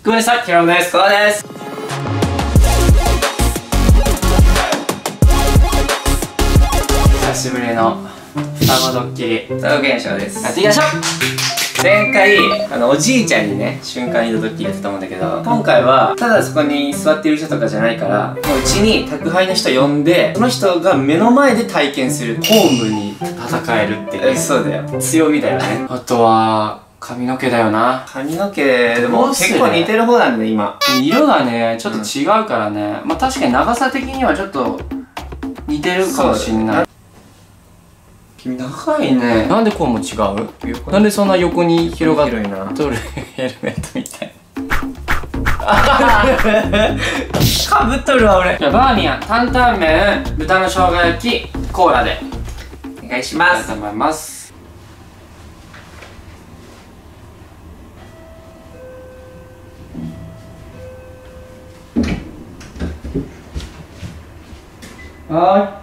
ごめんなさい、平野です。 そうです。 久しぶりの双子ドッキリ双子現象です。 やっていきましょう。 前回おじいちゃんにね瞬間移動ドッキリやってたと思うんだけど、今回はただそこに座ってる人とかじゃないから、もううちに宅配の人呼んで、その人が目の前で体験する。 ホームに戦えるっていう。 そうだよ、強みだよね。 あとは髪の毛だよな。 髪の毛でも結構似てる方なんで今。 色がねちょっと違うからね、まあ確かに長さ的にはちょっと似てるかもしんない。 君長いね。 なんでこうも違う？なんでそんな横に広がっ広いな。 とるヘルメットみたいかぶっとるわ俺。 じゃあバーミヤン担々麺豚の生姜焼きコーラでお願いします。 いきたいと思います。 はい。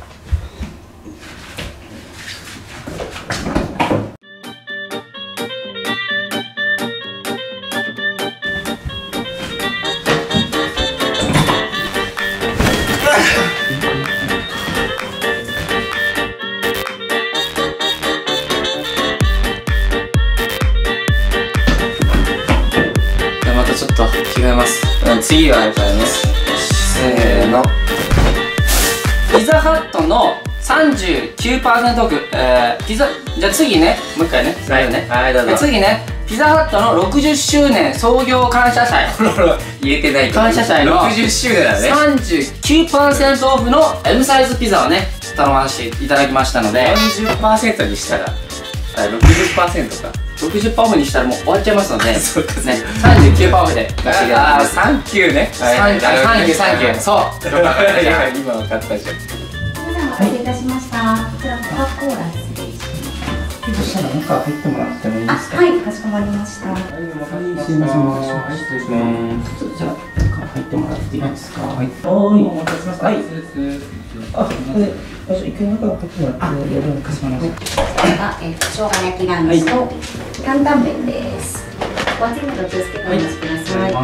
じゃあまたちょっと着替えます。 次はあるからね。せーの。 ピザハットの 39% オフ、ピザ、じゃあ次ね、もう一回ね、最後ね。 はい、どうぞ。 次ね、ピザハットの60周年創業感謝祭言えてないけど感謝祭の 60周年だね。 39% オフの M サイズピザをね頼ませていただきましたので、 40% にしたら60% か。 60%オフにしたらもう終わっちゃいますので、 そうかね、39% オフで出していただきああ、 ます。 サンキューね。 サンキュー、そう。 いや、今分かったじゃん。 お待たせいたしました。こちらコカ・コーラ失礼します。 そしたら中入ってもらってもいいですか。 はい、かしこまりました。 すいません、お願いします。失礼します。じゃあ中入ってもらっていいですか。はい。お待たせしました。はい。あ、で、一回中入ってもらってよろしくお願いします。 生姜焼きランチと担々麺です。お熱いのでお気をつけてお待ちください。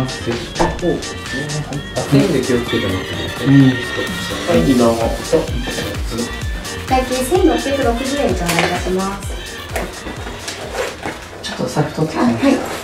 ペンで気をつけてもらって。はい、どうも。 会計1660円とお願いいたします。 ちょっと財布取ってきはい。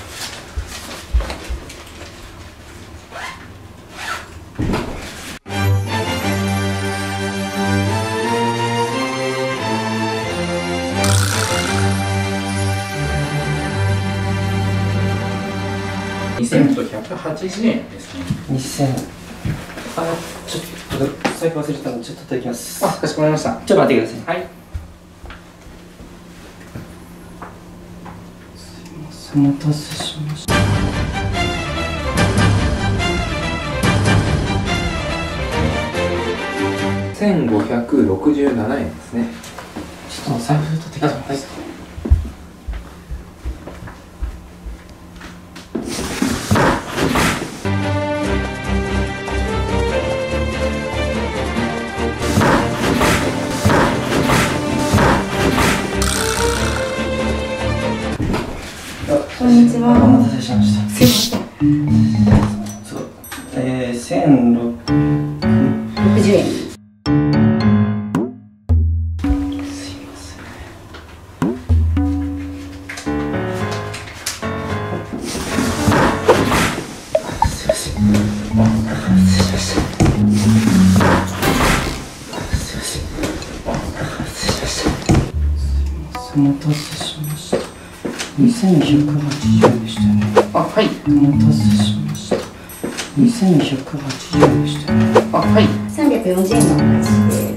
2180円ですね。2000。あ、ちょっと財布忘れてたのでちょっと取ってきます。あ、かしこまりました。ちょっと待ってください。はい。すいません、お待たせしました。 1567円ですね。 ちょっと財布取ってきます。はい。 こんにちは。 お待たせしました。 すいません。 そう、1660 円。 すいません。すいません。お待たせしました。すいません。お待たせしました。お待たせしました。2280円でしたよね。あ、はい。お待たせしました。2280円でしたよね。あ、はい。 340円のお返しです。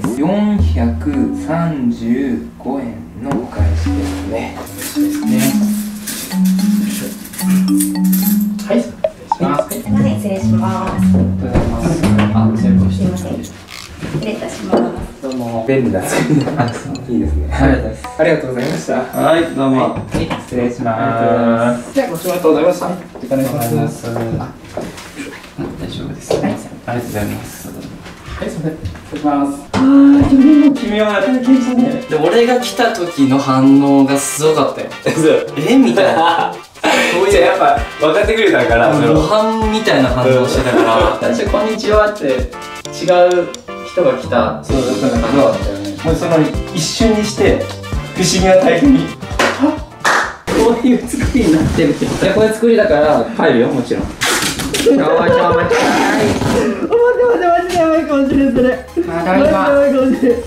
435円のお返しですね。 はい。失礼します。 すいません、失礼します。 ありがとうございます。あ、成功してすいません。失礼いたします。 どうも。 便利だ。いいですね。 ありがとうございます。 ありがとうございました。 はい、どうも。 はい、失礼します。 じゃあ、ご視聴ありがとうございました。お願いします。 大丈夫です。ありがとうございます。 はい、すみません。失礼します。君はあれだけしたね。 で、俺が来た時の反応がすごかったよ。みたいな。 そういうやっぱ分かってくれたからそ模の範みたいな反応してたから最初「こんにちは」って違う人が来たそうだったんだけど、もうその一瞬にして不思議な体験にこういう作りになってるってこと。 これ作りだから帰るよもちろん。 待ってやばいかもしれんそれ。 大丈夫。 やばいかもしれん。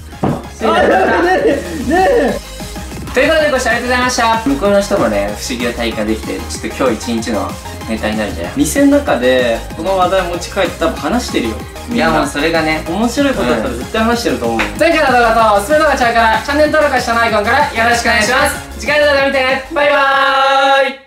ということでご視聴ありがとうございました。向こうの人もね不思議な体験ができてちょっと今日一日のネタになるんじゃない？ 店の中でこの話題持ち帰って多分話してるよ。 いやもうそれがね面白いことだったら絶対話してると思う。 前回の動画とおすすめ動画ちゃうからチャンネル登録したのアイコンからよろしくお願いします。次回の動画見てね。バイバーイ。